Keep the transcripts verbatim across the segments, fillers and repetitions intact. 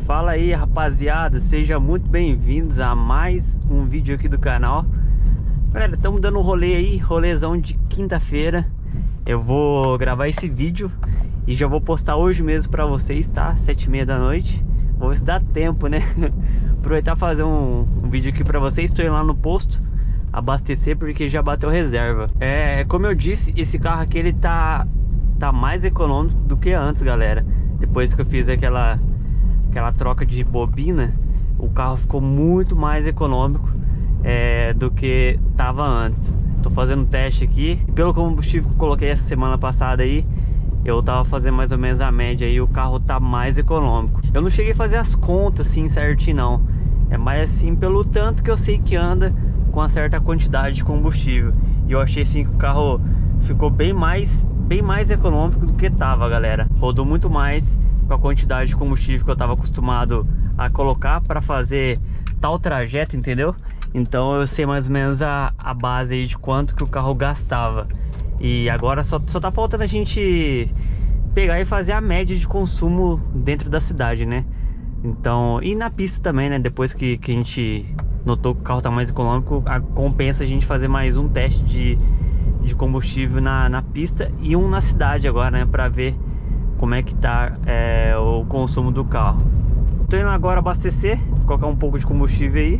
Fala aí, rapaziada, sejam muito bem-vindos a mais um vídeo aqui do canal. Galera, estamos dando um rolê aí, rolezão de quinta-feira. Eu vou gravar esse vídeo e já vou postar hoje mesmo pra vocês, tá? Sete e meia da noite. Vou ver se dá tempo, né? Aproveitar e fazer um, um vídeo aqui pra vocês. Estou indo lá no posto abastecer porque já bateu reserva. É, como eu disse, esse carro aqui ele tá, tá mais econômico do que antes, galera. Depois que eu fiz aquela... aquela troca de bobina, o carro ficou muito mais econômico é, do que tava antes. Tô fazendo um teste aqui e pelo combustível que eu coloquei essa semana passada aí, eu tava fazendo mais ou menos a média aí, o carro tá mais econômico. Eu não cheguei a fazer as contas assim certinho não, é mais assim pelo tanto que eu sei que anda com uma certa quantidade de combustível. E eu achei assim que o carro ficou bem mais, bem mais econômico do que tava, galera. Rodou muito mais com a quantidade de combustível que eu estava acostumado a colocar para fazer tal trajeto, entendeu? Então eu sei mais ou menos a, a base aí de quanto que o carro gastava. E agora só, só tá faltando a gente pegar e fazer a média de consumo dentro da cidade, né? Então, e na pista também, né? Depois que, que a gente notou que o carro tá mais econômico, a, compensa a gente fazer mais um teste de, de combustível na, na pista e um na cidade agora, né? Pra ver como é que tá é, o consumo do carro. Tô indo agora abastecer, colocar um pouco de combustível aí.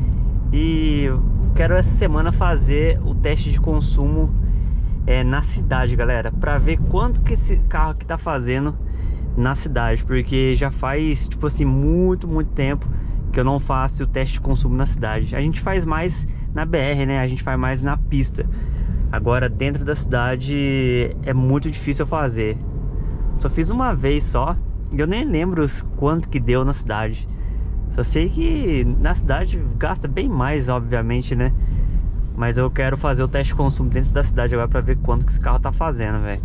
E quero essa semana fazer o teste de consumo é, na cidade, galera, pra ver quanto que esse carro aqui tá fazendo na cidade. Porque já faz, tipo assim, muito, muito tempo que eu não faço o teste de consumo na cidade. A gente faz mais na B R, né? A gente faz mais na pista. Agora dentro da cidade é muito difícil eu fazer. Só fiz uma vez só e eu nem lembro quanto que deu na cidade. Só sei que na cidade gasta bem mais, obviamente, né? Mas eu quero fazer o teste de consumo dentro da cidade agora pra ver quanto que esse carro tá fazendo, velho.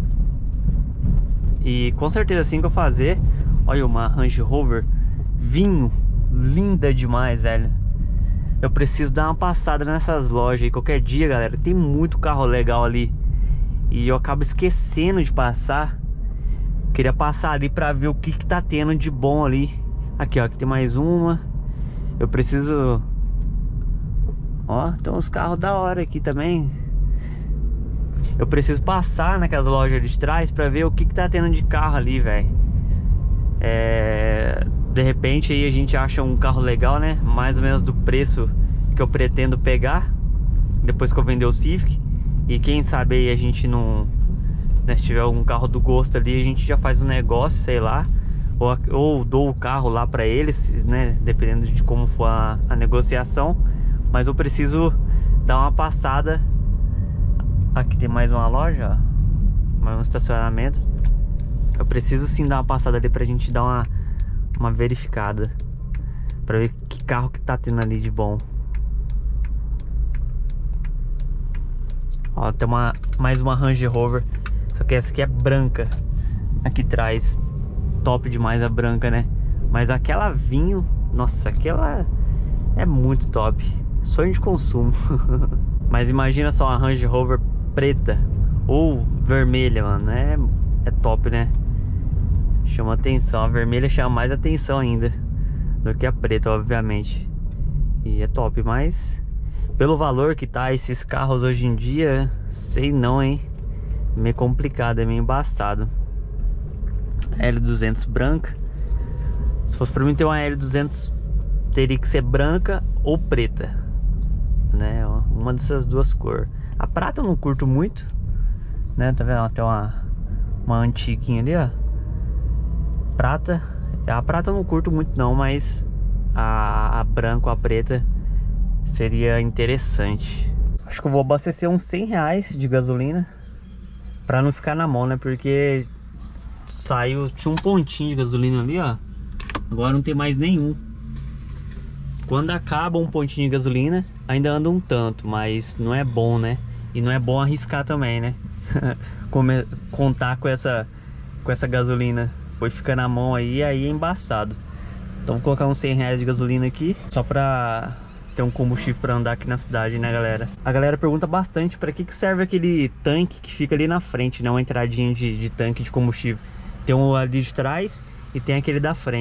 E com certeza assim que eu fazer... Olha uma Range Rover vinho, linda demais, velho. Eu preciso dar uma passada nessas lojas aí qualquer dia, galera. Tem muito carro legal ali e eu acabo esquecendo de passar. Queria passar ali pra ver o que que tá tendo de bom ali. Aqui, ó, aqui tem mais uma. Eu preciso... Ó, tem uns carros da hora aqui também. Eu preciso passar naquelas lojas de trás pra ver o que que tá tendo de carro ali, velho. É... De repente aí a gente acha um carro legal, né? Mais ou menos do preço que eu pretendo pegar depois que eu vender o Civic. E quem sabe aí a gente não... né, se tiver algum carro do gosto ali, a gente já faz um negócio, sei lá. Ou, ou dou o carro lá pra eles, né? Dependendo de como for a, a negociação. Mas eu preciso dar uma passada. Aqui tem mais uma loja, ó. Mais um estacionamento. Eu preciso sim dar uma passada ali pra gente dar uma, uma verificada. Pra ver que carro que tá tendo ali de bom. Ó, tem uma, mais uma Range Rover. Só que essa aqui é branca. Aqui atrás, top demais a branca, né? Mas aquela vinho, nossa, aquela é muito top. Sonho de consumo. Mas imagina só uma Range Rover preta ou vermelha, mano. É, é top, né? Chama atenção. A vermelha chama mais atenção ainda do que a preta, obviamente. E é top, mas pelo valor que tá esses carros hoje em dia, sei não, hein? Meio complicado, é meio embaçado. L duzentos branca. Se fosse pra mim ter uma L duzentos, teria que ser branca ou preta, né? Uma dessas duas cores. A prata eu não curto muito, né? Tá vendo? Tem uma, uma antiguinha ali, ó. Prata. A prata eu não curto muito não, mas a, a branca ou a preta seria interessante. Acho que eu vou abastecer uns cem reais de gasolina pra não ficar na mão, né? Porque saiu, tinha um pontinho de gasolina ali, ó. Agora não tem mais nenhum. Quando acaba um pontinho de gasolina, ainda anda um tanto, mas não é bom, né? E não é bom arriscar também, né? Come, contar com essa, com essa gasolina. Depois fica na mão aí, aí é embaçado. Então vou colocar uns cem reais de gasolina aqui, só pra ter um combustível pra andar aqui na cidade, né, galera? A galera pergunta bastante pra que que serve aquele tanque que fica ali na frente, né? Uma entradinha de, de tanque de combustível. Tem um ali de trás e tem aquele da frente.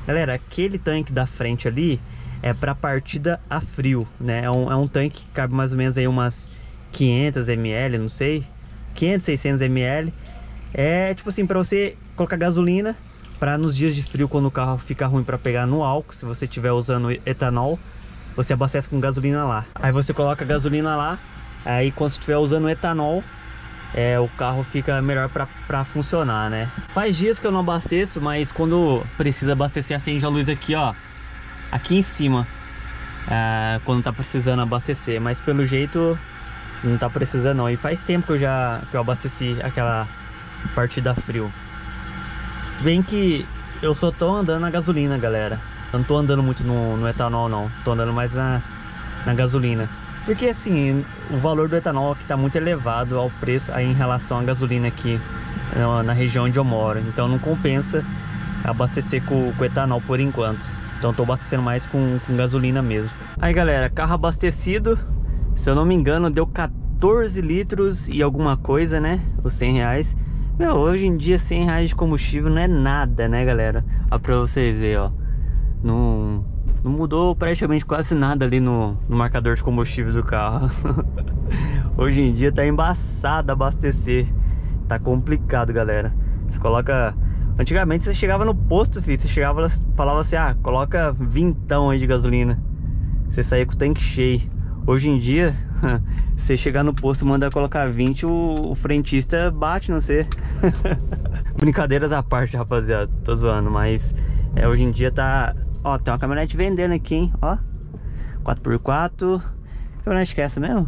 Galera, aquele tanque da frente ali é para partida a frio, né? É um, é um tanque que cabe mais ou menos aí umas quinhentos mililitros, não sei, quinhentos, seiscentos mililitros. É tipo assim, para você colocar gasolina para nos dias de frio, quando o carro fica ruim para pegar no álcool. Se você estiver usando etanol, você abastece com gasolina lá. Aí você coloca a gasolina lá, aí quando você estiver usando etanol, é, o carro fica melhor para funcionar, né? Faz dias que eu não abasteço, mas quando precisa abastecer, acende a luz aqui, ó, aqui em cima, é, quando tá precisando abastecer. Mas pelo jeito não tá precisando não. E faz tempo que eu já que eu abasteci aquela partida frio. Se bem que eu só tô andando na gasolina, galera. Eu não tô andando muito no, no etanol não. Tô andando mais na, na gasolina. Porque assim, o valor do etanol aqui tá muito elevado ao preço aí em relação à gasolina aqui na, na região onde eu moro. Então não compensa abastecer com, com etanol por enquanto. Então tô abastecendo mais com, com gasolina mesmo. Aí galera, carro abastecido. Se eu não me engano deu quatorze litros e alguma coisa, né? Os cem reais. Meu, hoje em dia cem reais de combustível não é nada, né galera? Ó, pra vocês verem, ó. Não, não mudou praticamente quase nada ali no, no marcador de combustível do carro. Hoje em dia tá embaçado abastecer. Tá complicado, galera. Você coloca... Antigamente você chegava no posto, filho. Você chegava, falava assim, ah, coloca vintão aí de gasolina. Você saía com o tanque cheio. Hoje em dia, você chegar no posto e mandar colocar vinte, o, o frentista bate no você. Brincadeiras à parte, rapaziada. Tô zoando, mas é, hoje em dia tá... Ó, tem uma caminhonete vendendo aqui, hein? Ó, quatro por quatro. Que caminhonete que é essa mesmo?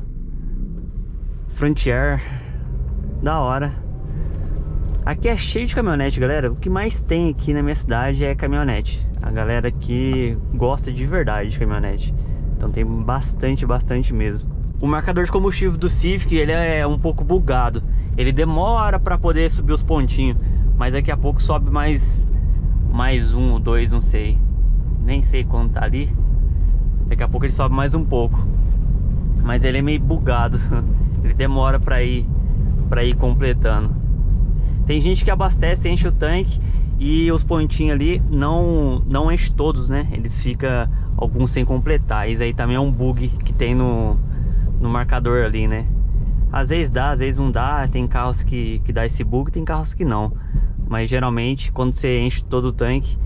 Frontier. Da hora. Aqui é cheio de caminhonete, galera. O que mais tem aqui na minha cidade é caminhonete. A galera aqui gosta de verdade de caminhonete. Então tem bastante, bastante mesmo. O marcador de combustível do Civic, ele é um pouco bugado. Ele demora para poder subir os pontinhos, mas daqui a pouco sobe mais mais um ou dois, não sei. Nem sei quanto tá ali. Daqui a pouco ele sobe mais um pouco. Mas ele é meio bugado. Ele demora para ir para ir completando. Tem gente que abastece, enche o tanque e os pontinhos ali não não enche todos, né? Eles ficam alguns sem completar. Isso aí também é um bug que tem no, no marcador ali, né? Às vezes dá, às vezes não dá. Tem carros que, que dá esse bug, tem carros que não. Mas geralmente quando você enche todo o tanque,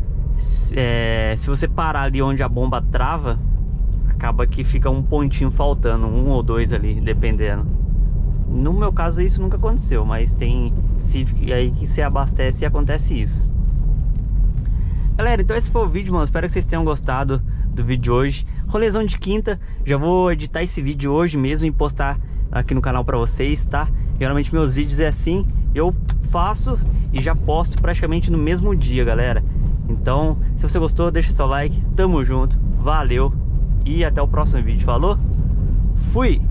é, se você parar ali onde a bomba trava, acaba que fica um pontinho faltando, um ou dois ali, dependendo. No meu caso isso nunca aconteceu, mas tem Civic aí que se abastece e acontece isso. Galera, então esse foi o vídeo, mano. Espero que vocês tenham gostado do vídeo de hoje. Rolezão de quinta. Já vou editar esse vídeo hoje mesmo e postar aqui no canal pra vocês, tá? Geralmente meus vídeos é assim. Eu faço e já posto praticamente no mesmo dia, galera. Então, se você gostou, deixa seu like. Tamo junto. Valeu. E até o próximo vídeo. Falou? Fui!